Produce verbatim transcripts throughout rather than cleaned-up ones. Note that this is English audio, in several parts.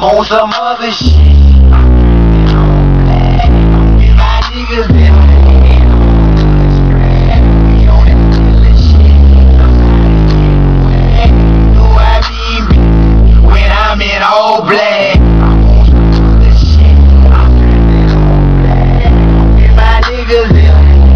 on some other shit. With my niggas in we on that killer shit. Know I be when I'm in all black. I'm on some other shit. I'm dressing all black. With my niggas in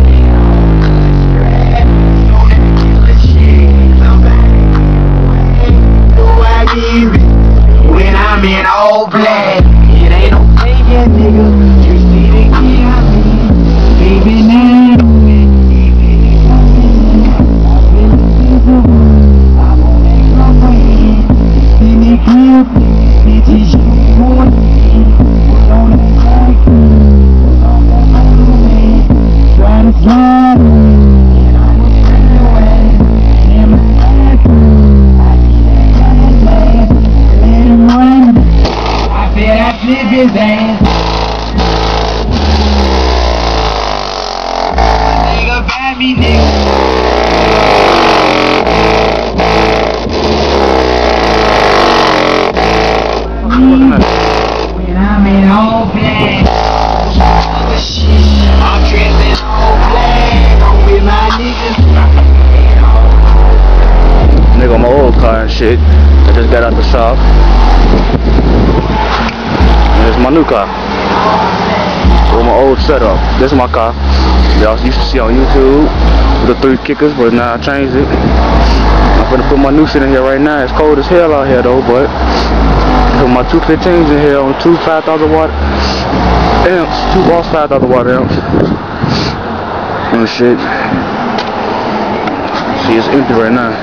on that killer shit. Somebody know I be when I'm in all black. It ain't no faking, nigga. You see the key I mean. Baby, now I've been invisible. I'm on extra brain. See me clear, bitches, you want me. Put on that back, put on that motorway. Trying to slide and I'm a friend away. In my bathroom, I see that gas man. Let him run. I said I flip his ass. Nigga, bad me, nigga. When I'm in all black, I'm dressed in all black. I'm with my niggas. Nigga on my old car and shit. I just got out the shop. And this is my new car. With my old setup. This is my car. Y'all used to see on YouTube with the three kickers, but now I changed it. I'm gonna put my new shit in here right now. It's cold as hell out here though, but put my two fifteens in here on two five thousand watt amps, two walls five thousand watt amps. And shit. See, it's empty right now.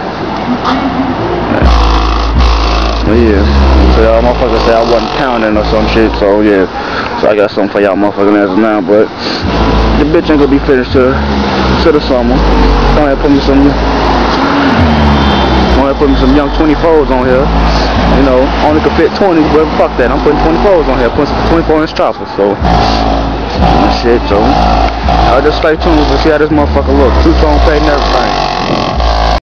But yeah, so y'all motherfuckers say I wasn't counting or some shit, so yeah. So I got something for y'all motherfuckers as of now, but the bitch ain't gonna be finished to, to the summer. Go ahead and put me some, go ahead and put me some young twenty-fours on here. You know, only could fit twenties, but fuck that. I'm putting twenty-fours on here, putting some twenty-four inch choppers, so. And shit, so. I'll just stay tuned to see how this motherfucker looks. Two-tone fade and everything.